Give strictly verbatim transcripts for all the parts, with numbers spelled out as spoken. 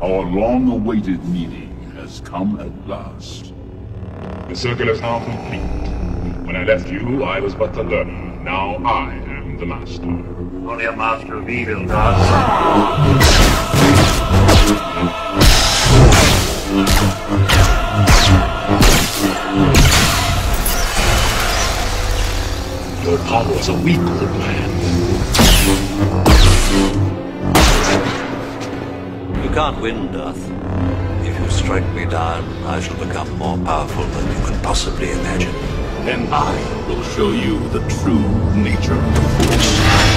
Our long-awaited meeting has come at last. The circle is now complete. When I left you, I was but the learner. Now I am the master. Only a master of evil, Darth. Your powers are weak, old man. You can't win, Darth. If you strike me down, I shall become more powerful than you can possibly imagine. Then I will show you the true nature of the Force.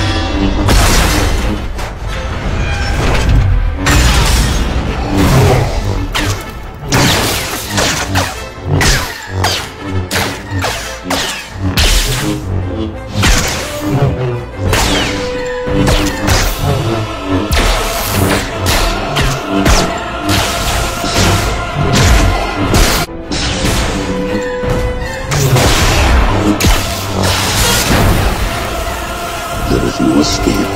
There is no escape.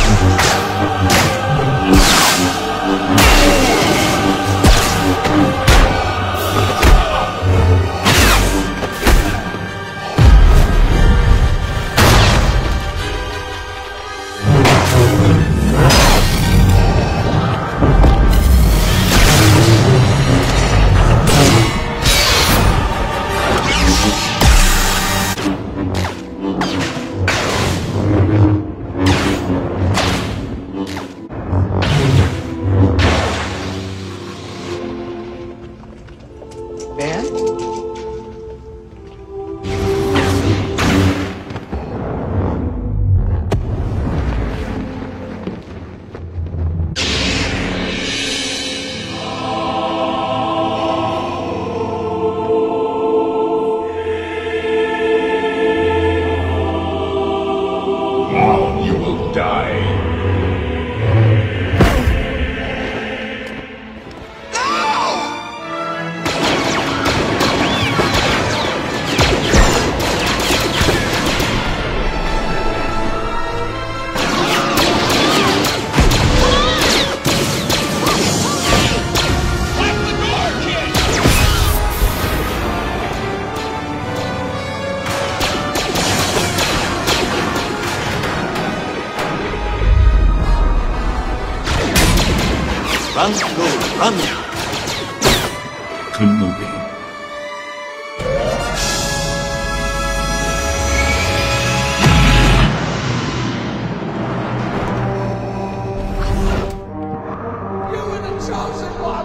Run, go, run! Kenobi. You were the chosen one!